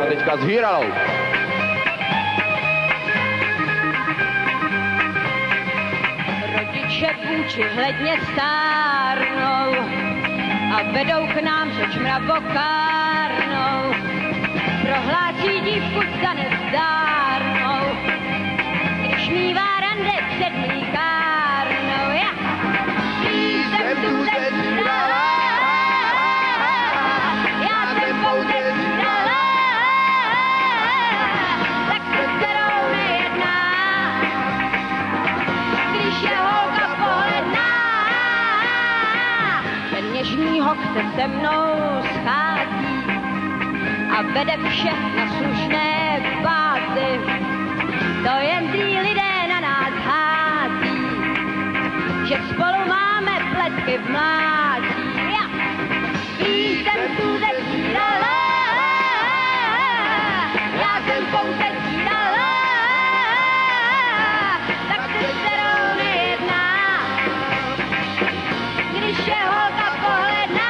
teďka s Hýralou. Rodiče vůči hledně stárnou a vedou k nám řeč mravokárnou. Prohlásí dívku za nezdárnou, když mívá rande před mlíkárnou. Já jsem tu zezírala, já jsem pouze zírala, tak se s kterou nejedná, když je holka pohledná. Ten něžný hok se se mnou schází a vede vše na slušné bázi. To jen zlí lidé na nás hází, že spolu máme pletky v mládí. Jsem tu zezírala, já jsem pouze zírala, tak se s kterou nejedná, když je holka pohledná.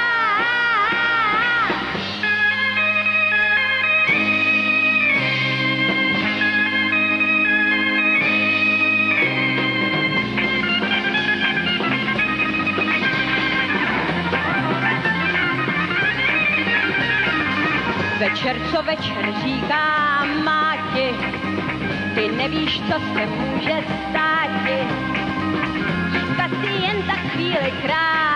Večer co večer říká máti, ty nevíš, co se může státi. Dívka si jen za chvíli krát